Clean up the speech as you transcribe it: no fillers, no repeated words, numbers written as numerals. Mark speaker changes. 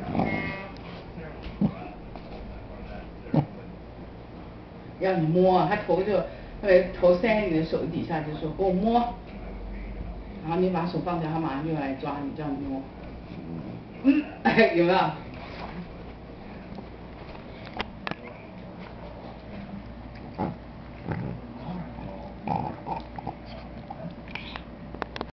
Speaker 1: 让你摸，他头头塞在你的手底下，就说给我摸，然后你把手放下，他马上就来抓你，叫你摸。有没有？